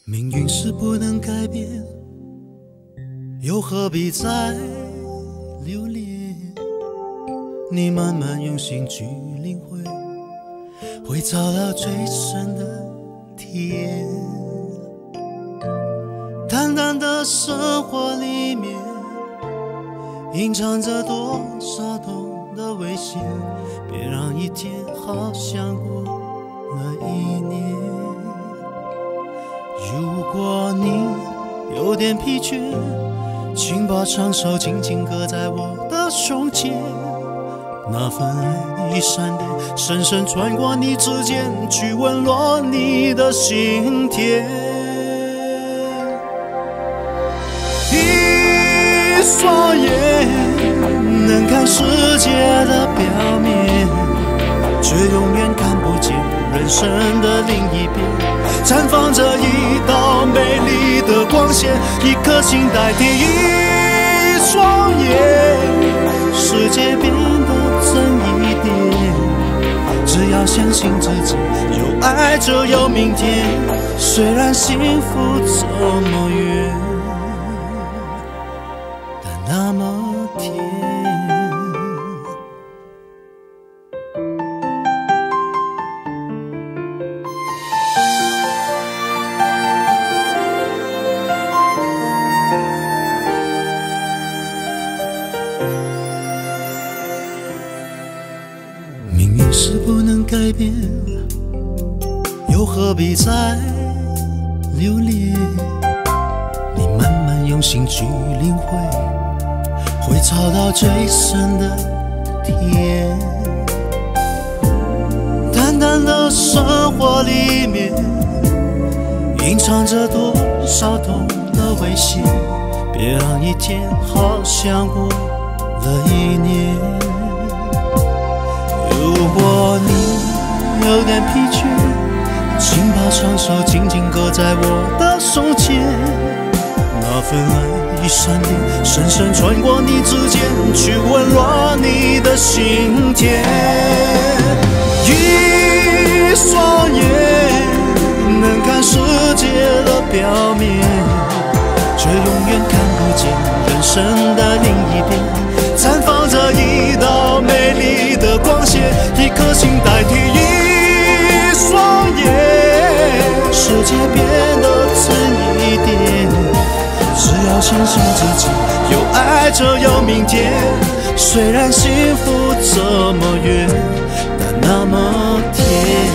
命运是不能改变，又何必再留恋？你慢慢用心去领会，会找到最深的甜。淡淡的生活里面，隐藏着多少痛的危险。别让一天好像过了一年。如果你有点疲倦，请把双手紧紧搁在我的胸前。那份爱一闪电，深深穿过你指尖，去温暖你的心田。一双眼能看世界的表面，却永远看不见人生的另一边。绽放着一道美丽的光线，一颗心代替一双眼，世界变得真一点。只要相信自己，有爱就有明天。虽然幸福这么远，但那么甜。命运是不能改变，又何必再留恋？你慢慢用心去领会，会找到最深的甜。淡淡的生活里面，隐藏着多少痛的危险。别让一天好像过了一年。如果你有点疲倦，请把双手紧紧搁在我的胸前。那份爱一闪电，深深穿过你指尖，去温暖你的心田。一双眼能看世界的表面，却永远看不见人生的另一边。绽放着一道美丽的光线，一颗心代替一双眼，世界变得真一点。只要相信自己，有爱就有明天。虽然幸福这么远，但那么甜。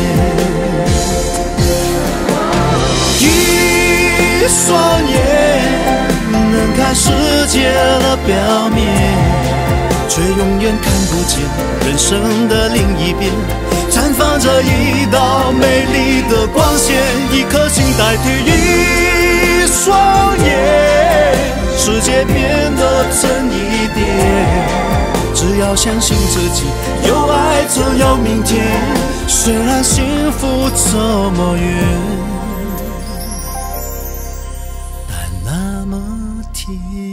一双眼能看世界的表面，却永远看不见人生的另一边。绽放着一道美丽的光线，一颗心代替一双眼，世界变得真一点。只要相信自己，有爱就有明天。虽然幸福这么远，但那么甜。